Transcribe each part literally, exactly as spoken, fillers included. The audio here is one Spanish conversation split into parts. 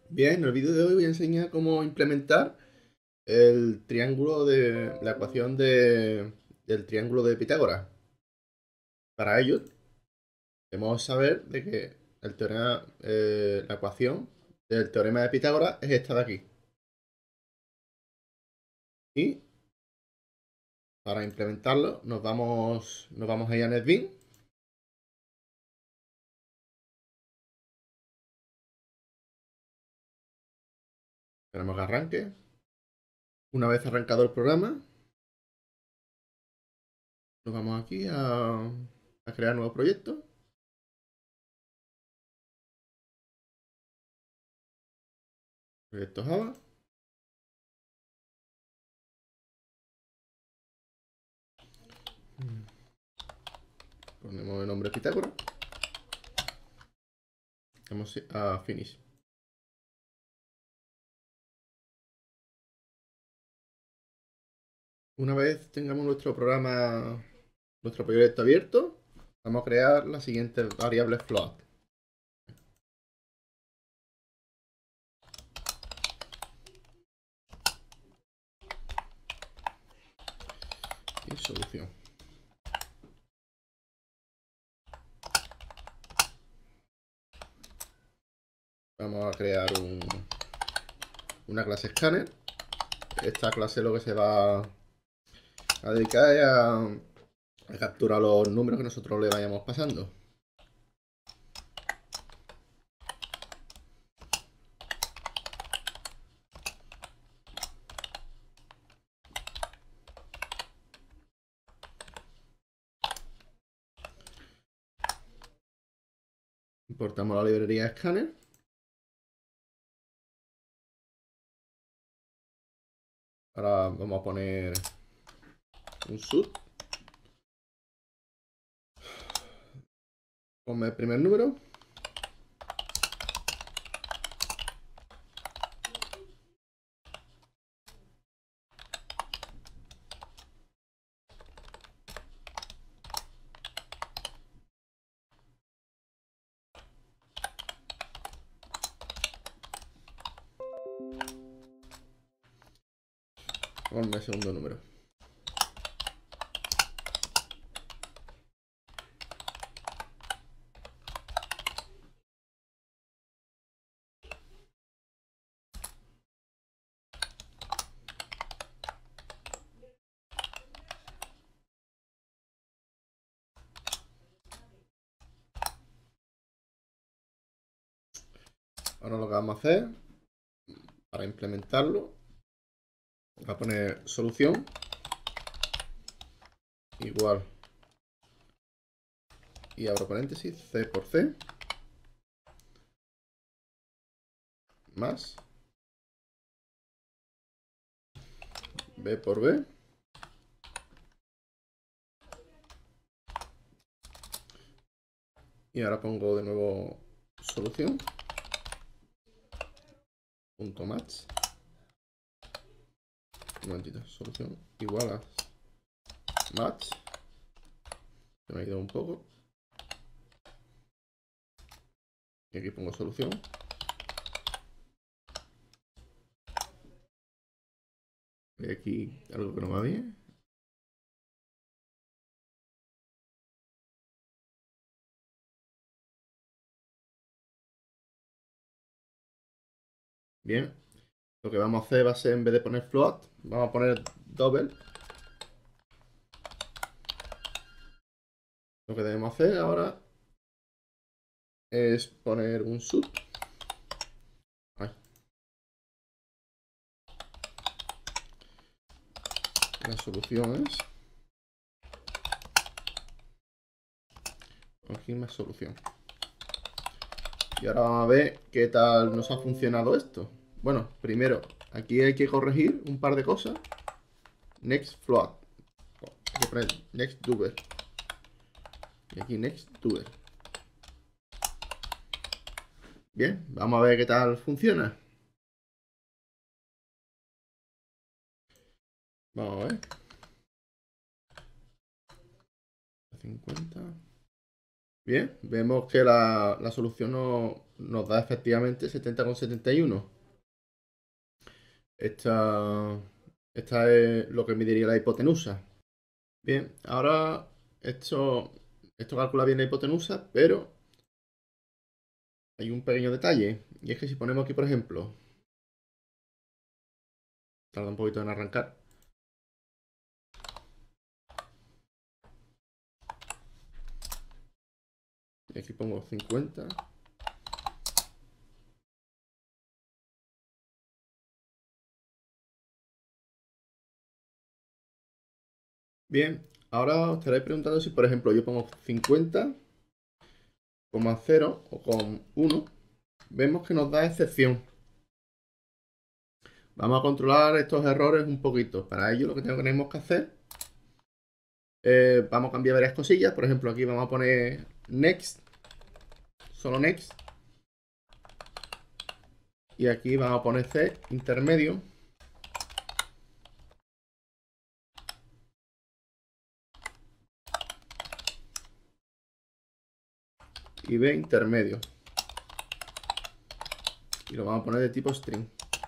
Bien, en el vídeo de hoy voy a enseñar cómo implementar el triángulo de la ecuación de, del triángulo de Pitágoras. Para ello, debemos saber de que el teorema, eh, la ecuación del teorema de Pitágoras es esta de aquí. Y para implementarlo, nos vamos, nos vamos a ir a NetBeans. Tenemos que arranque. Una vez arrancado el programa, nos vamos aquí a, a crear nuevo proyecto. Proyecto Java. Ponemos el nombre Pitágoras. Vamos a Finish. Una vez tengamos nuestro programa, nuestro proyecto abierto, vamos a crear las siguientes variables float. Y solución. Vamos a crear un, una clase scanner. Esta clase lo que se va a dedicar es a, a capturar los números que nosotros le vayamos pasando. Importamos la librería scanner. Ahora vamos a poner un sub. Ponme el primer número. Ponme el segundo número. Ahora lo que vamos a hacer para implementarlo, va a poner solución igual, y abro paréntesis, C por C, más B por B, y ahora pongo de nuevo solución, punto match, un momentito, solución igual a match, se me ha ido un poco, y aquí pongo solución, y aquí algo que no va bien. Bien, lo que vamos a hacer va a ser, en vez de poner float, vamos a poner double. Lo que debemos hacer ahora es poner un sub. Ay. La solución es aquí más solución. Y ahora vamos a ver qué tal nos ha funcionado esto. Bueno, primero, aquí hay que corregir un par de cosas. Next float. Hay que poner next double. Y aquí next double. Bien, vamos a ver qué tal funciona. Vamos a ver. cincuenta. Bien, vemos que la, la solución no- nos da efectivamente setenta coma setenta y uno. Esta, esta es lo que mediría la hipotenusa. Bien, ahora esto, esto calcula bien la hipotenusa, pero hay un pequeño detalle. Y es que si ponemos aquí, por ejemplo, tarda un poquito en arrancar. Y aquí pongo cincuenta. Bien, ahora os estaréis preguntando si, por ejemplo, yo pongo cincuenta coma cero o con uno, vemos que nos da excepción. Vamos a controlar estos errores un poquito. Para ello lo que tenemos que hacer, eh, vamos a cambiar varias cosillas. Por ejemplo, aquí vamos a poner next, solo next. Y aquí vamos a poner C intermedio. Y B intermedio. Y lo vamos a poner de tipo string.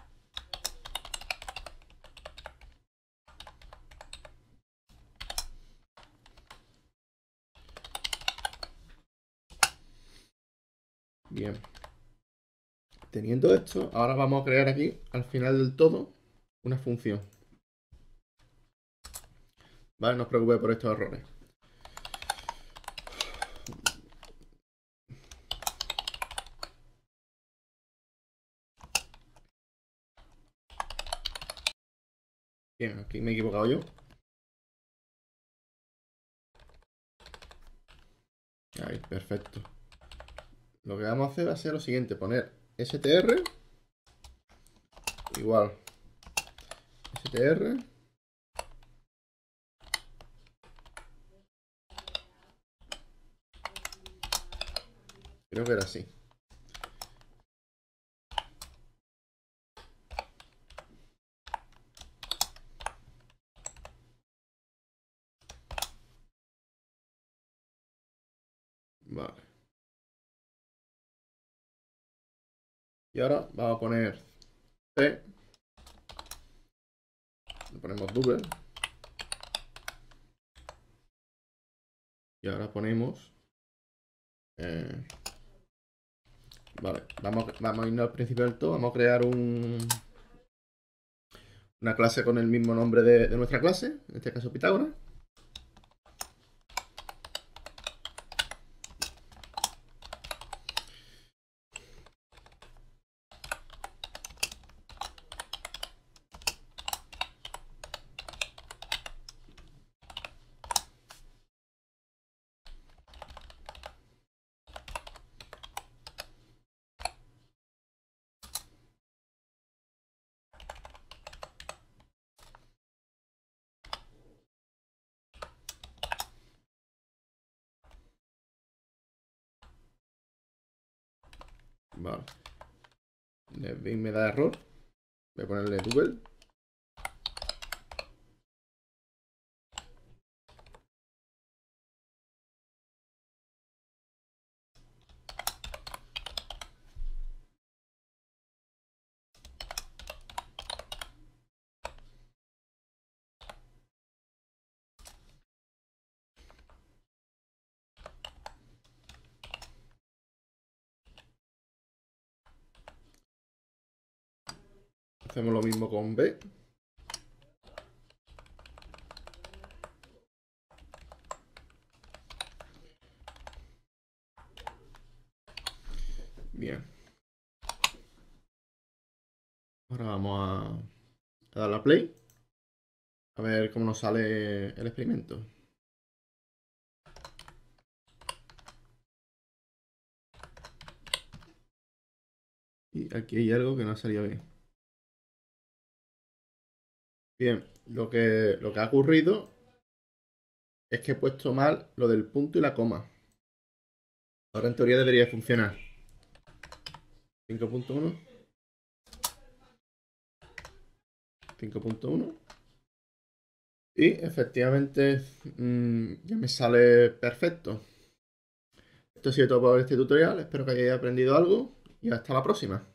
Bien. Teniendo esto, ahora vamos a crear aquí, al final del todo, una función. Vale, no os preocupéis por estos errores. Bien, aquí me he equivocado yo. Ahí, perfecto. Lo que vamos a hacer va a ser lo siguiente, poner str igual str creo que era así. Vale. Y ahora vamos a poner C, le ponemos double. Y ahora ponemos... eh, vale, vamos, vamos a irnos al principio del todo. Vamos a crear un, una clase con el mismo nombre de, de nuestra clase, en este caso Pitágoras. Vale. Netbeans me da error. Voy a ponerle double. Hacemos lo mismo con B. Bien. Ahora vamos a, a dar la play. A ver cómo nos sale el experimento. Y aquí hay algo que no ha salido bien. Bien, lo que, lo que ha ocurrido es que he puesto mal lo del punto y la coma. Ahora en teoría debería funcionar. cinco punto uno. cinco punto uno. Y efectivamente mmm, ya me sale perfecto. Esto ha sido todo por este tutorial, espero que hayáis aprendido algo y hasta la próxima.